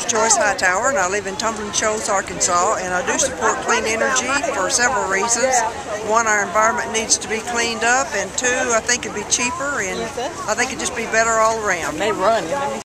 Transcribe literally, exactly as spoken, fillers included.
Joyce Hightower, and I live in Tumbling, Shoals, Arkansas, and I do support clean energy for several reasons. One, our environment needs to be cleaned up, and two, I think it'd be cheaper, and I think it'd just be better all around. They run.